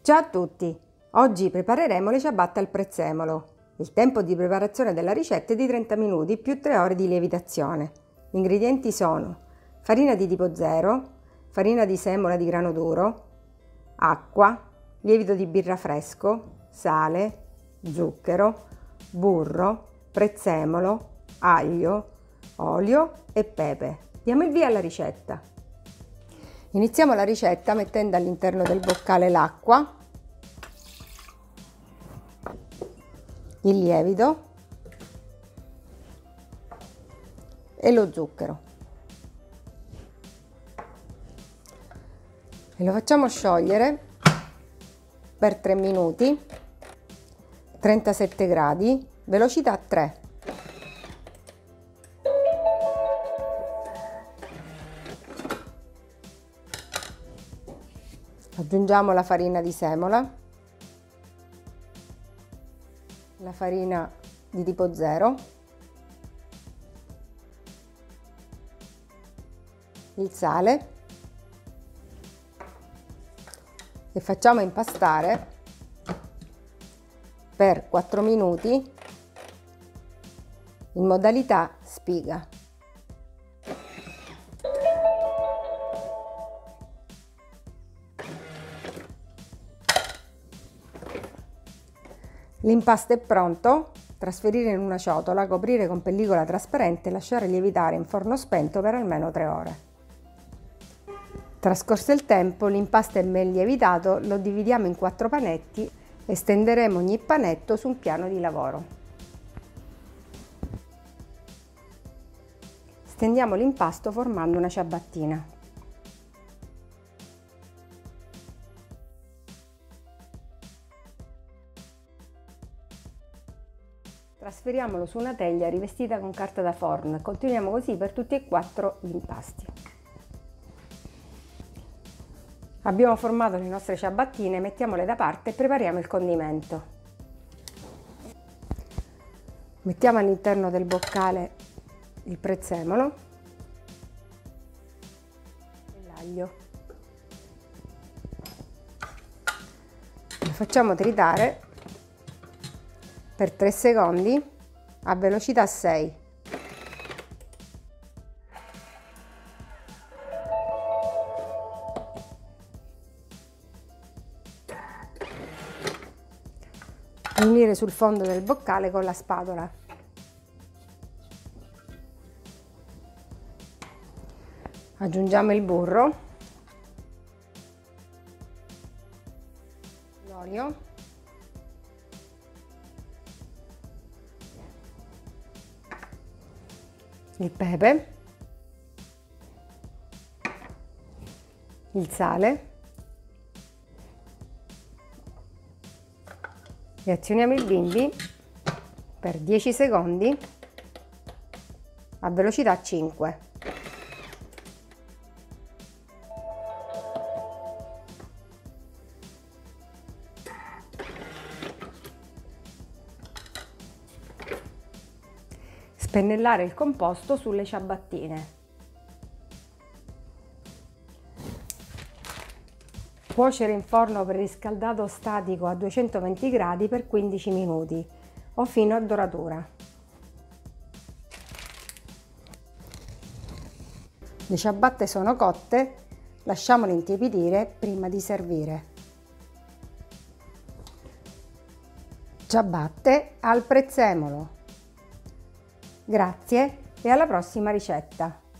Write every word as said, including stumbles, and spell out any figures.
Ciao a tutti! Oggi prepareremo le ciabatte al prezzemolo. Il tempo di preparazione della ricetta è di trenta minuti più tre ore di lievitazione. Gli ingredienti sono farina di tipo zero, farina di semola di grano duro, acqua, lievito di birra fresco, sale, zucchero, burro, prezzemolo, aglio, olio e pepe. Diamo il via alla ricetta. Iniziamo la ricetta mettendo all'interno del boccale l'acqua, il lievito e lo zucchero e lo facciamo sciogliere per tre minuti, trentasette gradi, velocità tre. Aggiungiamo la farina di semola, la farina di tipo zero, il sale e facciamo impastare per quattro minuti in modalità spiga. L'impasto è pronto, trasferire in una ciotola, coprire con pellicola trasparente e lasciare lievitare in forno spento per almeno tre ore. Trascorso il tempo, l'impasto è ben lievitato, lo dividiamo in quattro panetti e stenderemo ogni panetto su un piano di lavoro. Stendiamo l'impasto formando una ciabattina. Trasferiamolo su una teglia rivestita con carta da forno e continuiamo così per tutti e quattro gli impasti. Abbiamo formato le nostre ciabattine, mettiamole da parte e prepariamo il condimento. Mettiamo all'interno del boccale il prezzemolo e l'aglio. Lo facciamo tritare per tre secondi a velocità sei. Unire sul fondo del boccale con la spatola. Aggiungiamo il burro, l'olio, il pepe, il sale e azioniamo il bimbi per dieci secondi a velocità cinque. Spennellare il composto sulle ciabattine. Cuocere in forno preriscaldato statico a duecentoventi gradi per quindici minuti o fino a doratura. Le ciabatte sono cotte, lasciamole intiepidire prima di servire. Ciabatte al prezzemolo. Grazie e alla prossima ricetta!